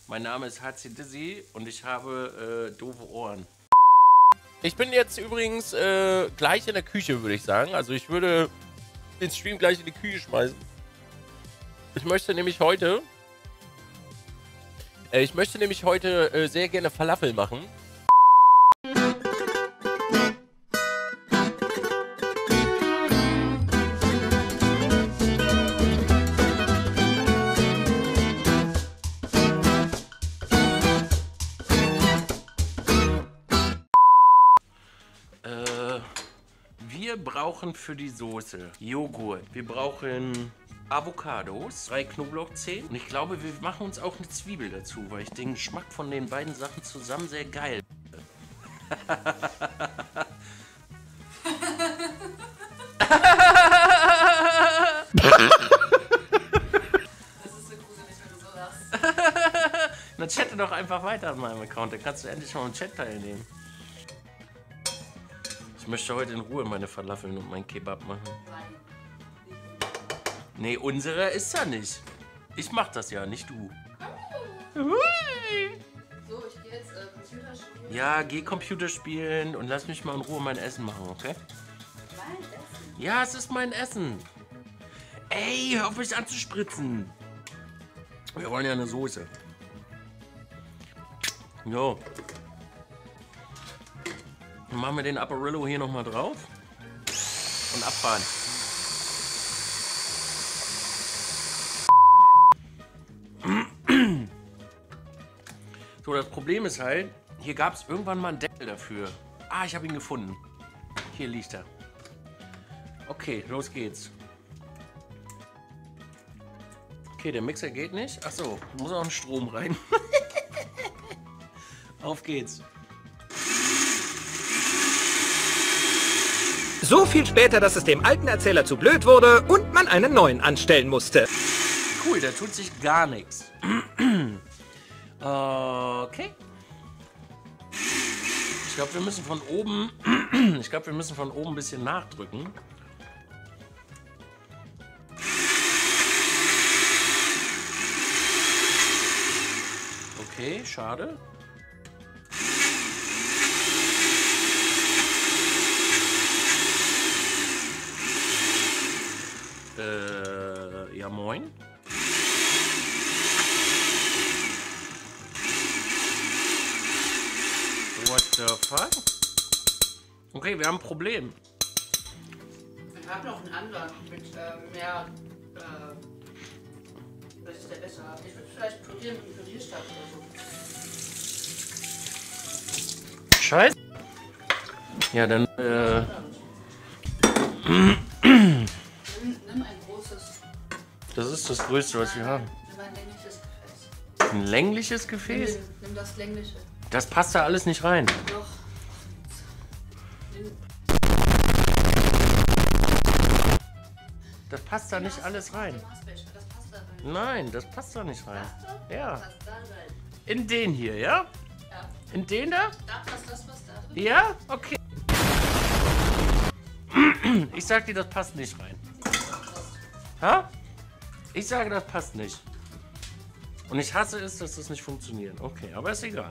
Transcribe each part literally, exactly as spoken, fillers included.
Mein Name ist H C Dizzy und ich habe äh, doofe Ohren. Ich bin jetzt übrigens äh, gleich in der Küche, würde ich sagen. Also ich würde den Stream gleich in die Küche schmeißen. Ich möchte nämlich heute... Äh, ich möchte nämlich heute äh, sehr gerne Falafel machen. Wir brauchen für die Soße Joghurt. Wir brauchen Avocados, drei Knoblauchzehen. Und ich glaube, wir machen uns auch eine Zwiebel dazu, weil ich den Geschmack von den beiden Sachen zusammen sehr geil finde. Das ist so gruselig, wenn du so lachst. Na, chatte doch einfach weiter an meinem Account. Dann kannst du endlich mal im Chat teilnehmen. Ich möchte heute in Ruhe meine Falafeln und meinen Kebab machen. Nein. Nee, unsere ist ja nicht. Ich mach das ja, nicht du. So, ich gehe jetzt äh, Computer spielen. Ja, geh Computer spielen und lass mich mal in Ruhe mein Essen machen, okay? Mein Essen? Ja, es ist mein Essen. Ey, hör auf mich anzuspritzen. Wir wollen ja eine Soße. Jo. Dann machen wir den Apparillo hier nochmal drauf. Und abfahren. So, das Problem ist halt, hier gab es irgendwann mal einen Deckel dafür. Ah, ich habe ihn gefunden. Hier liegt er. Okay, los geht's. Okay, der Mixer geht nicht. Achso, muss auch ein Strom rein. Auf geht's. So viel später, dass es dem alten Erzähler zu blöd wurde und man einen neuen anstellen musste. Cool, da tut sich gar nichts. Okay. Ich glaube, wir müssen von oben. Ich glaube, wir müssen von oben ein bisschen nachdrücken. Okay, schade. Äh, ja moin. What the fuck? Okay, wir haben ein Problem. Ich habe noch einen anderen mit äh, mehr. Äh, was ist der besser? Ich würde vielleicht pürieren mit einem Pürierstab oder so. Scheiße. Ja, dann. Äh, Nimm, nimm ein großes. das ist das Größte, was wir haben. Nimm ein längliches Gefäß. Ein längliches Gefäß? Nimm, nimm das längliche. Das passt da alles nicht rein. Doch. Nimm. Das passt da nicht alles rein. Den Maßbecher, das passt da rein. Nein, das passt da nicht rein. Das da? Ja. Passt da rein. In den hier, ja? Ja. In den da? Da passt das, was da drin. Ja? Okay. Ich sag dir, das passt nicht rein. Ha? Ich sage, das passt nicht. Und ich hasse es, dass das nicht funktioniert. Okay, aber ist egal.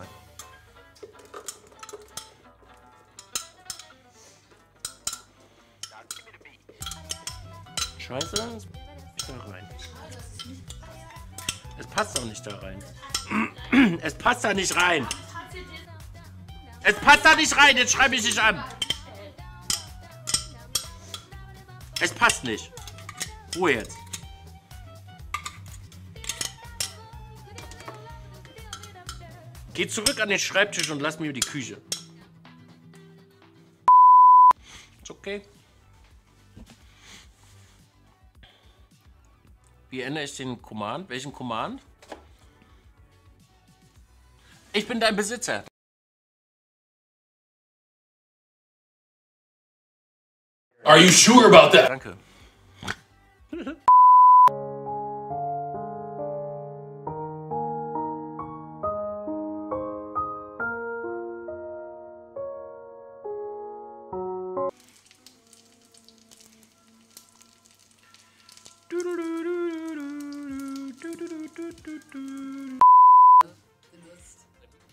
Scheiße, es passt nicht da rein. Es passt auch nicht da rein. Es passt da nicht rein. Es passt da nicht rein, jetzt schreibe ich dich an. Es passt nicht. Ruhe jetzt. Geh zurück an den Schreibtisch und lass mir die Küche. Ist okay. Wie ändere ich den Command? Welchen Command? Ich bin dein Besitzer. Are you sure about that? Danke.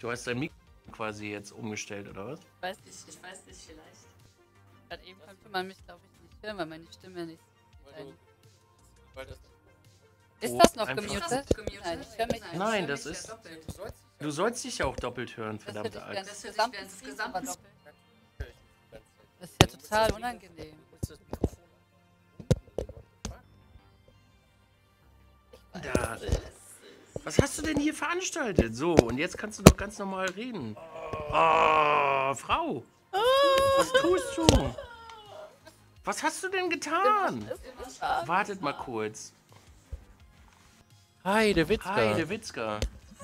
Du hast dein Mikro quasi jetzt umgestellt, oder was? Ich weiß nicht, ich weiß nicht, vielleicht. Gerade eben konnte man mich, glaube ich, nicht hören, weil meine Stimme nicht. Weil du, weil das Ist das noch einfach- gemutet? Nein, ich höre mich nicht. Nein, das ist... Du sollst dich ja auch doppelt hören, Das hört verdammte sich Axt. während des gesamten Streams aber doppelt. Das ist ja total unangenehm. Da. Was hast du denn hier veranstaltet? So, und jetzt kannst du doch ganz normal reden. Oh, Frau. Was tust du? Was hast du denn getan? Wartet mal kurz. Hi, der Witzka. Hi, der Witzka.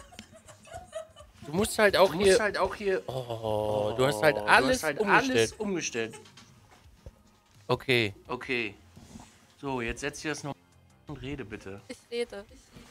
Du musst halt auch Du hier... musst halt auch hier. Oh, du hast halt alles du hast halt umgestellt. alles umgestellt. Okay. Okay. So, jetzt setz dir das noch und rede bitte. Ich rede.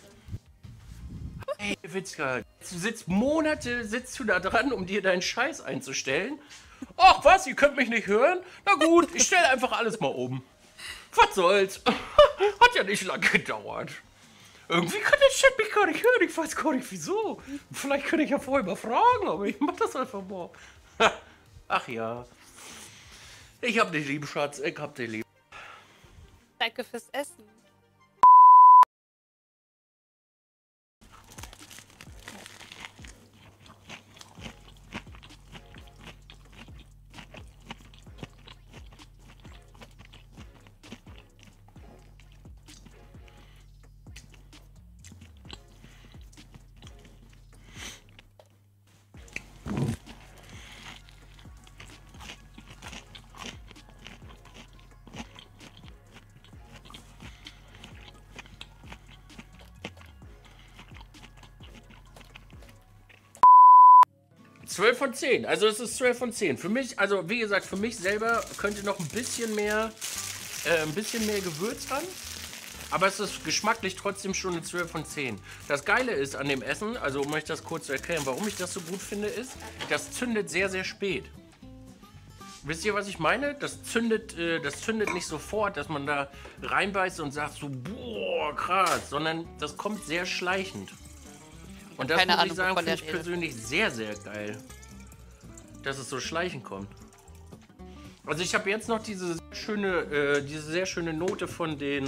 Hey, Witzka, du sitzt Monate, sitzt du da dran, um dir deinen Scheiß einzustellen. Ach was, ihr könnt mich nicht hören? Na gut, ich stelle einfach alles mal um. Was soll's? Hat ja nicht lange gedauert. Irgendwie kann der Chat mich gar nicht hören, ich weiß gar nicht wieso. Vielleicht könnte ich ja vorher mal fragen, aber ich mach das einfach mal. Ach ja. Ich hab dich lieb, Schatz, ich hab dich lieb. Danke fürs Essen. zwölf von zehn, also es ist zwölf von zehn. Für mich, also wie gesagt, für mich selber könnte noch ein bisschen mehr, äh, ein bisschen mehr Gewürz ran. Aber es ist geschmacklich trotzdem schon eine zwölf von zehn. Das Geile ist an dem Essen, also um euch das kurz zu erklären, warum ich das so gut finde, ist, das zündet sehr, sehr spät. Wisst ihr, was ich meine? Das zündet, äh, das zündet nicht sofort, dass man da reinbeißt und sagt so, boah, krass, sondern das kommt sehr schleichend. Und das Keine muss Ahnung, ich sagen, wovon finde ich der redet. persönlich sehr, sehr geil. Dass es so schleichend kommt. Also ich habe jetzt noch diese schöne, äh, diese sehr schöne Note von den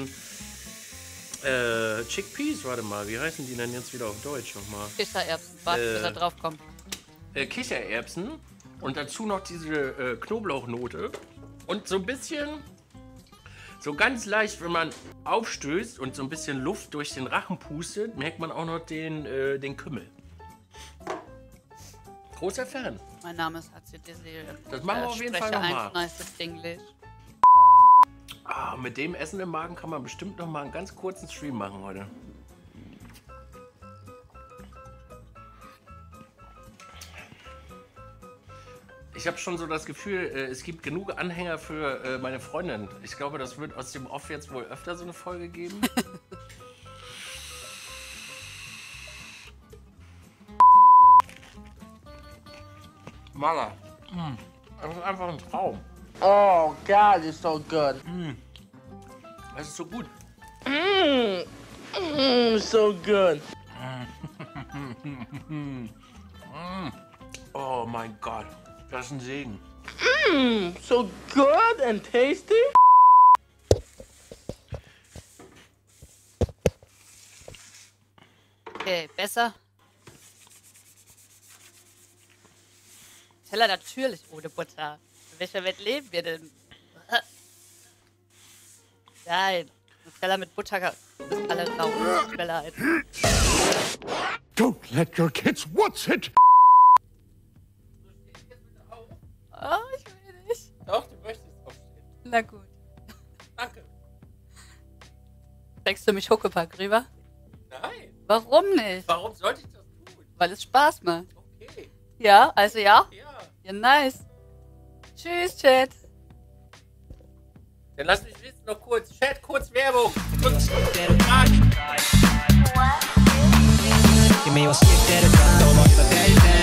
äh, Chickpeas. Warte mal, wie heißen die denn jetzt wieder auf Deutsch nochmal? Kichererbsen. Warte, Äh. bis er drauf kommt. Äh, Kichererbsen. Und dazu noch diese äh, Knoblauchnote. Und so ein bisschen, so ganz leicht, wenn man aufstößt und so ein bisschen Luft durch den Rachen pustet, merkt man auch noch den, äh, den Kümmel. Großer Fan. Mein Name ist Hatzi Desir. Das machen wir auf jeden Fall noch noch mal. Nice English. Ah, mit dem Essen im Magen kann man bestimmt noch mal einen ganz kurzen Stream machen heute. Ich habe schon so das Gefühl, äh, es gibt genug Anhänger für äh, meine Freundin. Ich glaube, das wird aus dem Off jetzt wohl öfter so eine Folge geben. Mala, mm, das ist einfach ein Traum. Oh God, it's so good. Das ist so gut. Mmm, so good. Oh mein Gott, das ist ein Segen. Mmm, so good and tasty. Okay, besser. Teller natürlich ohne Butter. In welcher Welt leben wir denn? Nein. Ein Teller mit Butter ist alle rau. Tut mir leid. Don't let your kids watch it! Oh, ich will nicht. Doch, du möchtest aufstehen. Na gut. Danke. Denkst du mich Huckepack rüber? Nein. Warum nicht? Warum sollte ich das tun? Weil es Spaß macht. Okay. Ja, also ja? Ja. Ja, nice. Tschüss, Chat. Dann lass mich wissen noch kurz. Chat, kurz Werbung. Give me your skip that